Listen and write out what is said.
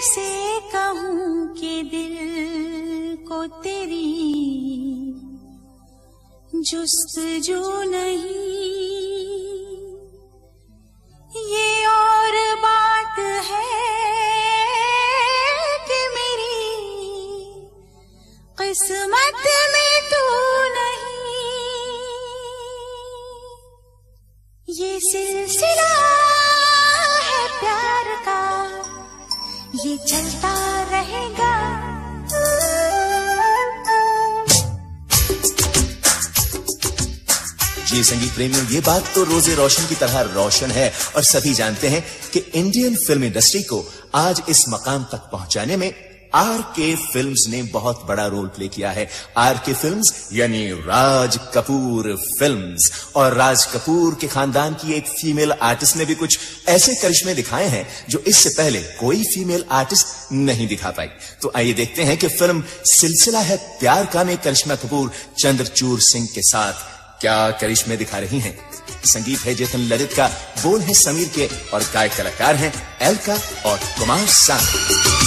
कैसे कहूँ कि दिल को तेरी जुस्तजू नहीं। ये और बात है कि मेरी किस्मत में तू नहीं। ये सिलसिला है प्यार का, ये चलता रहेगा। जी संगीत प्रेमियों, ये बात तो रोजे रोशन की तरह रोशन है और सभी जानते हैं कि इंडियन फिल्म इंडस्ट्री को आज इस मकाम तक पहुंचाने में आर.के. फिल्म्स ने बहुत बड़ा रोल प्ले किया है। आर.के. फिल्म्स यानी राज कपूर फिल्म्स, और राज कपूर के खानदान की एक फीमेल आर्टिस्ट ने भी कुछ ऐसे करिश्मे दिखाए हैं जो इससे पहले कोई फीमेल आर्टिस्ट नहीं दिखा पाई। तो आइए देखते हैं कि फिल्म सिलसिला है प्यार का में करिश्मा कपूर चंद्रचूड़ सिंह के साथ क्या करिश्मे दिखा रही हैं। संगीत है जतिन ललित का, बोल है समीर के और गायक कलाकार हैं एलका और कुमार सानू।